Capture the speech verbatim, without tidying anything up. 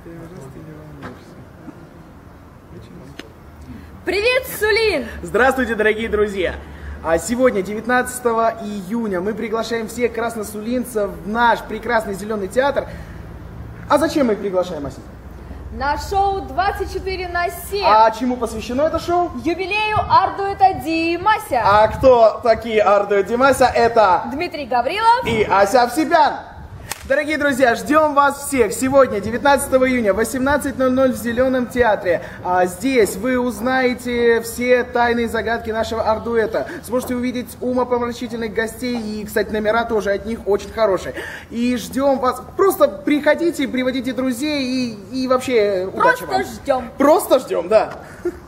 Привет, Сулин! Здравствуйте, дорогие друзья! А сегодня, девятнадцатого июня, мы приглашаем всех красносулинцев в наш прекрасный зеленый театр. А зачем мы их приглашаем, Ася? На шоу двадцать четыре на семь. А чему посвящено это шоу? Юбилею Ардуэта Димася. А кто такие Ардуэт Димася? Это Дмитрий Гаврилов и Ася Овсепян. Дорогие друзья, ждем вас всех сегодня, девятнадцатого июня, в восемнадцать ноль ноль в Зеленом театре. А здесь вы узнаете все тайные загадки нашего Ардуэта. Сможете увидеть умопомрачительных гостей и, кстати, номера тоже от них очень хорошие. И ждем вас. Просто приходите, приводите друзей и, и вообще удачи вам. Просто ждем. Просто ждем, да.